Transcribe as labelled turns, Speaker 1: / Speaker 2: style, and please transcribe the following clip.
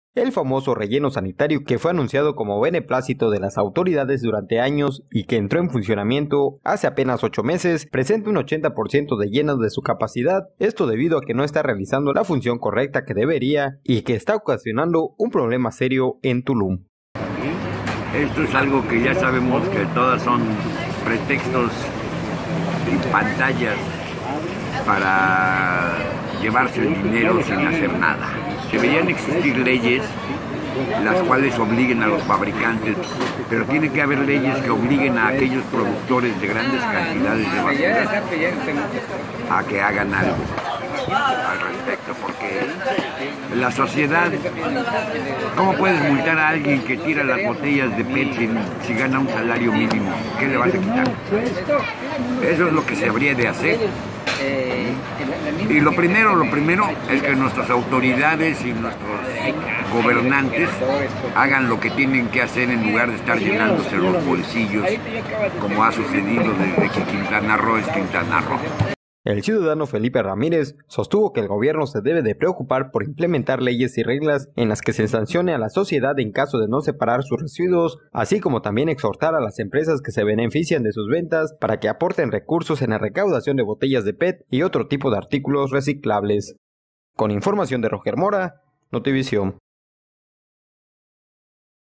Speaker 1: El famoso relleno sanitario que fue anunciado como beneplácito de las autoridades durante años y que entró en funcionamiento hace apenas 8 meses, presenta un 80% de lleno de su capacidad, esto debido a que no está realizando la función correcta que debería y que está ocasionando un problema serio en Tulum.
Speaker 2: Esto es algo que ya sabemos que todas son pretextos y pantallas para llevarse el dinero sin hacer nada. Deberían existir leyes las cuales obliguen a los fabricantes, pero tiene que haber leyes que obliguen a aquellos productores de grandes cantidades de basura a que hagan algo al respecto, porque la sociedad, ¿cómo puedes multar a alguien que tira las botellas de PET si gana un salario mínimo? ¿Qué le vas a quitar? Eso es lo que se habría de hacer. Y lo primero es que nuestras autoridades y nuestros gobernantes hagan lo que tienen que hacer en lugar de estar llenándose los bolsillos, como ha sucedido desde que Quintana Roo es Quintana Roo.
Speaker 1: El ciudadano Felipe Ramírez sostuvo que el gobierno se debe de preocupar por implementar leyes y reglas en las que se sancione a la sociedad en caso de no separar sus residuos, así como también exhortar a las empresas que se benefician de sus ventas para que aporten recursos en la recaudación de botellas de PET y otro tipo de artículos reciclables. Con información de Roger Mora, Notivisión.